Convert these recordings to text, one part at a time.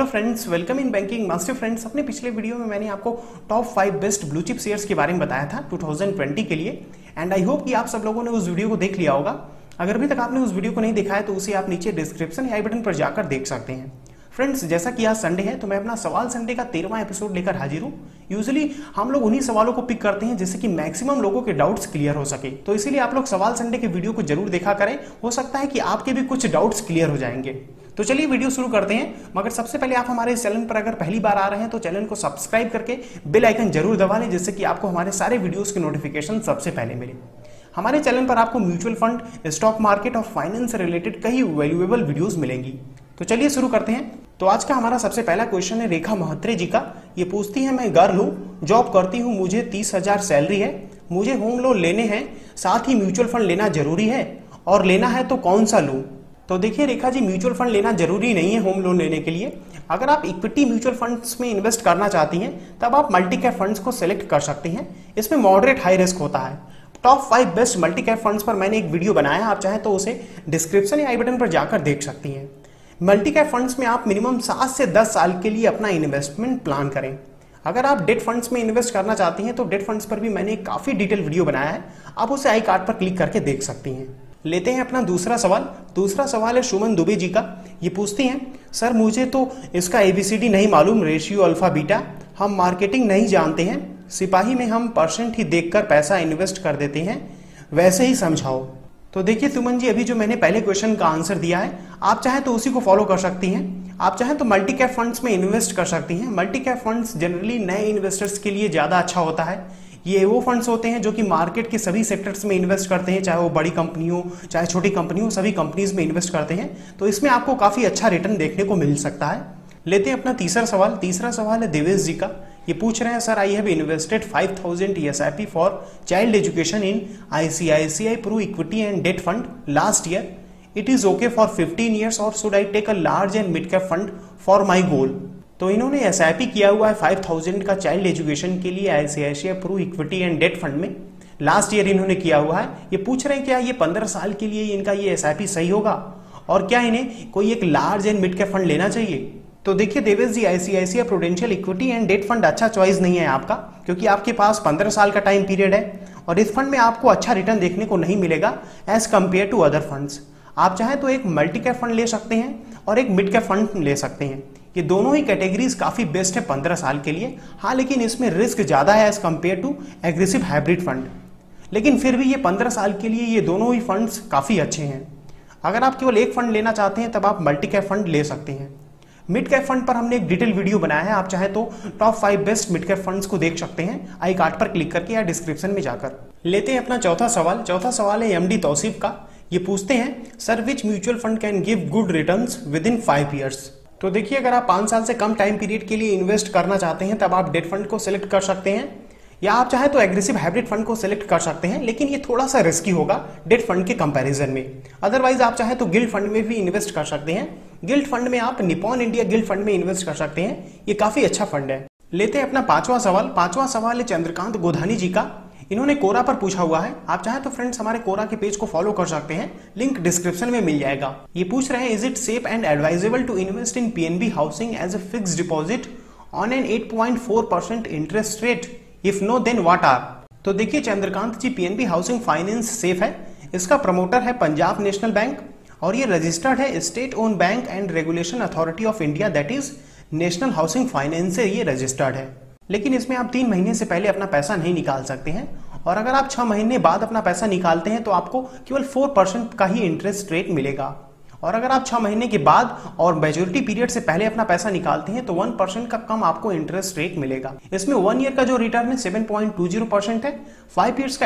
Friends, welcome in banking master. Friends, अपने पिछले video में मैंने आपको top 5 best blue chip shares के बारे में बताया था 2020 के लिए। एंड आई होप कि आप सब लोगों ने उस वीडियो को देख लिया होगा। अगर अभी तक आपने उस वीडियो को नहीं देखा है तो उसे आप नीचे डिस्क्रिप्शन या आई बटन पर जाकर देख सकते हैं। फ्रेंड्स, जैसा कि आज संडे है तो मैं अपना सवाल संडे का 13वां एपिसोड लेकर हाजिर हूँ। यूजुअली हम लोग उन्हीं सवालों को पिक करते हैं जिससे कि मैक्सिमम लोगों के डाउट्स क्लियर हो सके, तो इसीलिए आप लोग सवाल संडे के वीडियो को जरूर देखा करें। हो सकता है कि आपके भी कुछ डाउट्स क्लियर हो जाएंगे। तो चलिए वीडियो शुरू करते हैं। मगर सबसे पहले आप हमारे इस चैनल पर अगर पहली बार आ रहे हैं तो चैनल को सब्सक्राइब करके बेल आइकन जरूर दबा लें, जिससे कि आपको हमारे सारे वीडियोस के नोटिफिकेशन सबसे पहले मिले। हमारे चैनल पर आपको म्यूचुअल फंड, स्टॉक मार्केट और फाइनेंस से रिलेटेड कई वैल्यूएबल वीडियोस मिलेंगी। तो चलिए शुरू करते हैं। तो आज का हमारा सबसे पहला क्वेश्चन है रेखा महत्रे जी का। ये पूछती है, मैं गर्ल हूँ, जॉब करती हूँ, मुझे 30,000 सैलरी है, मुझे होम लोन लेने हैं, साथ ही म्यूचुअल फंड लेना जरूरी है और लेना है तो कौन सा लूँ? तो देखिए रेखा जी, म्यूचुअल फंड लेना जरूरी नहीं है होम लोन लेने के लिए। अगर आप इक्विटी म्यूचुअल फंड्स में इन्वेस्ट करना चाहती हैं तब आप मल्टी कैप फंड्स को सिलेक्ट कर सकती हैं। इसमें मॉडरेट हाई रिस्क होता है। Top 5 best multi cap funds पर मैंने एक वीडियो बनाया है, आप चाहें तो उसे डिस्क्रिप्शन या आई बटन पर जाकर देख सकती हैं। मल्टी कैप फंड्स में आप मिनिमम 7 से 10 साल के लिए अपना इन्वेस्टमेंट प्लान करें। अगर आप डेट फंड्स में इन्वेस्ट करना चाहती हैं तो डेट फंड्स पर भी मैंने काफी डिटेल वीडियो बनाया है, आप उसे आई कार्ड पर क्लिक करके देख सकती हैं। लेते हैं अपना दूसरा सवाल। दूसरा सवाल है सुमन दुबे जी का। ये पूछती हैं, सर मुझे तो इसका ABCD नहीं मालूम, रेशियो अल्फा बीटा, हम मार्केटिंग नहीं जानते हैं, सिपाही में हम परसेंट ही देखकर पैसा इन्वेस्ट कर देते हैं, वैसे ही समझाओ। तो देखिए सुमन जी, अभी जो मैंने पहले क्वेश्चन का आंसर दिया है, आप चाहें तो उसी को फॉलो कर सकती हैं। आप चाहें तो मल्टी कैप फंड्स में इन्वेस्ट कर सकती हैं। मल्टी कैप फंड्स जनरली नए इन्वेस्टर्स के लिए ज़्यादा अच्छा होता है। ये वो फंड्स होते हैं जो कि मार्केट के सभी सेक्टर्स में इन्वेस्ट करते हैं, चाहे वो बड़ी कंपनी हो चाहे छोटी कंपनी हो, सभी कंपनीज में इन्वेस्ट करते हैं। तो इसमें आपको काफ़ी अच्छा रिटर्न देखने को मिल सकता है। लेते हैं अपना तीसरा सवाल। तीसरा सवाल है देवेश जी का। ये पूछ रहे हैं, sir I have invested 5,000 ESIP for child education in ICICI Pru equity and debt fund last year, it is okay for 15 years और should I take a large and mid cap fund for my goal? तो इन्होंने SIP किया हुआ है 5,000 का child education के लिए ICICI Pru equity and debt fund में। लास्ट ईयर इन्होंने किया हुआ है। ये पूछ रहे हैं क्या ये 15 साल के लिए इनका ये SIP सही होगा और क्या इन्हें कोई एक large and mid cap fund लेना चाहिए? तो देखिए Devesh ji, ICICI Prudential equity and debt fund अच्छा चॉइस नहीं है आपका, क्योंकि आपके पास 15 साल का टाइम पीरियड है और इस फंड में आपको अच्छा रिटर्न देखने को नहीं मिलेगा as compare to other funds. आप चाहें तो एक मल्टी कैप फंड ले सकते हैं और एक मिड कैप फंड ले सकते हैं। ये दोनों ही कैटेगरीज काफी बेस्ट है 15 साल के लिए। हाँ, लेकिन इसमें रिस्क ज्यादा है as compare to aggressive hybrid fund, लेकिन फिर भी ये 15 साल के लिए ये दोनों ही फंड्स काफी अच्छे हैं। अगर आप केवल एक फंड लेना चाहते हैं तब आप मल्टी कैप फंड ले सकते हैं। मिड कैप फंड पर हमने एक डिटेल वीडियो बनाया है, आप चाहे तो top 5 best mid cap funds को देख सकते हैं आई कार्ड पर क्लिक करके या डिस्क्रिप्शन में जाकर। लेते हैं अपना चौथा सवाल। चौथा सवाल है MD तौसीफ का। ये पूछते हैं, sir which mutual fund can give good returns with in 5 years? तो देखिए, अगर आप 5 साल से कम टाइम पीरियड के लिए इन्वेस्ट करना चाहते हैं तब आप डेट फंड को सिलेक्ट कर सकते हैं, या आप चाहे तो एग्रेसिव हाइब्रिड फंड को सिलेक्ट कर सकते हैं, लेकिन ये थोड़ा सा रिस्की होगा डेट फंड के कंपैरिजन में। अदरवाइज आप चाहे तो गिल्ड फंड में भी इन्वेस्ट कर सकते हैं। गिल्ड फंड में आप निपॉन इंडिया गिल्ड फंड में इन्वेस्ट कर सकते हैं, ये काफी अच्छा फंड है। लेते हैं अपना पांचवा सवाल। पांचवा सवाल है चंद्रकांत गोधानी जी का। इन्होंने कोरा पर पूछा हुआ है। आप चाहे तो फ्रेंड्स हमारे कोरा के पेज को फॉलो कर सकते हैं, लिंक डिस्क्रिप्शन में मिल जाएगा। ये पूछ रहे हैं, is it safe and advisable to invest in PNB housing as a fixed deposit on an 8.4% interest rate? If no then what are? तो देखिए Chandrakant ji, PNB housing finance safe है। इसका प्रमोटर है पंजाब नेशनल बैंक और ये रजिस्टर्ड है state own bank and regulation authority of India, that is national housing finance से ये रजिस्टर्ड है। लेकिन इसमें आप 3 महीने से पहले अपना पैसा नहीं निकाल सकते हैं, और अगर आप 6 महीने बाद अपना पैसा निकालते हैं तो आपको केवल 4% का ही इंटरेस्ट रेट मिलेगा, और अगर आप 6 महीने के बाद और मैच्योरिटी पीरियड से पहले अपना पैसा निकालते हैं तो 1% का कम आपको इंटरेस्ट रेट मिलेगा। इसमें 1 ईयर का जो रिटर्न है 7.20% है, 5 ईयर्स का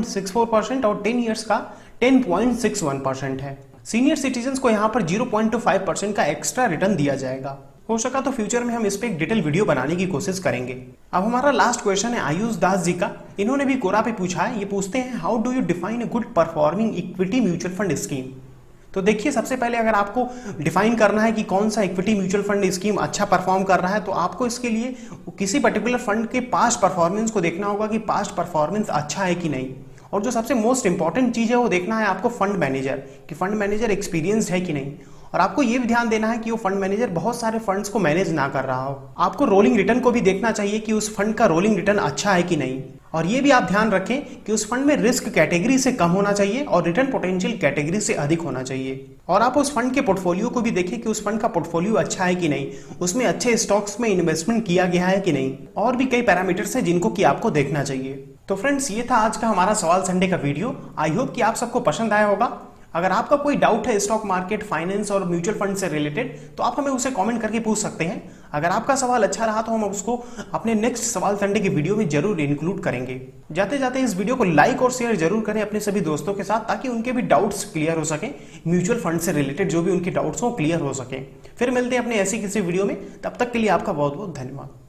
8.64% और 10 ईयर्स का 10.61% है। सीनियर सिटीजन को यहाँ पर 0.25% का एक्स्ट्रा रिटर्न दिया जाएगा। हो सका तो फ्यूचर में हम इस पे एक डिटेल वीडियो बनाने की कोशिश करेंगे। अब हमारा लास्ट क्वेश्चन है आयुष दास जी का। इन्होंने भी कोरा पे पूछा है। ये पूछते हैं, how do you define a good performing equity mutual fund scheme? तो देखिए, सबसे पहले अगर आपको डिफाइन करना है कि कौन सा इक्विटी म्यूचुअल फंड स्कीम अच्छा परफॉर्म कर रहा है, तो आपको इसके लिए किसी पर्टिकुलर फंड के पास्ट परफॉर्मेंस को देखना होगा कि पास्ट परफॉर्मेंस अच्छा है कि नहीं। और जो सबसे मोस्ट इंपॉर्टेंट चीज है वो देखना है आपको फंड मैनेजर, कि फंड मैनेजर एक्सपीरियंस्ड है कि नहीं। और आपको ये भी ध्यान देना है कि वो फंड मैनेजर बहुत सारे फंड्स को मैनेज ना कर रहा हो। आपको रोलिंग रिटर्न को भी देखना चाहिए कि उस फंड का रोलिंग रिटर्न अच्छा है कि नहीं। और ये भी आप ध्यान रखें कि उस फंड में रिस्क कैटेगरी से कम होना चाहिए और रिटर्न पोटेंशियल कैटेगरी से अधिक होना चाहिए। और आप उस फंड के पोर्टफोलियो को भी देखें कि उस फंड का पोर्टफोलियो अच्छा है कि नहीं, उसमें अच्छे स्टॉक्स में इन्वेस्टमेंट किया गया है कि नहीं। और भी कई पैरामीटर्स हैं जिनको कि आपको देखना चाहिए। तो फ्रेंड्स, ये था आज का हमारा सवाल संडे का वीडियो। आई होप कि आप सबको पसंद आया होगा। अगर आपका कोई डाउट है स्टॉक मार्केट, फाइनेंस और म्यूचुअल फंड से रिलेटेड, तो आप हमें उसे कमेंट करके पूछ सकते हैं। अगर आपका सवाल अच्छा रहा तो हम उसको अपने नेक्स्ट सवाल संडे की वीडियो में जरूर इंक्लूड करेंगे। जाते जाते इस वीडियो को लाइक और शेयर जरूर करें अपने सभी दोस्तों के साथ, ताकि उनके भी डाउट्स क्लियर हो सके, म्यूचुअल फंड से रिलेटेड जो भी उनके डाउट्स हो क्लियर हो सके। फिर मिलते हैं अपने ऐसी किसी वीडियो में, तब तक के लिए आपका बहुत बहुत धन्यवाद।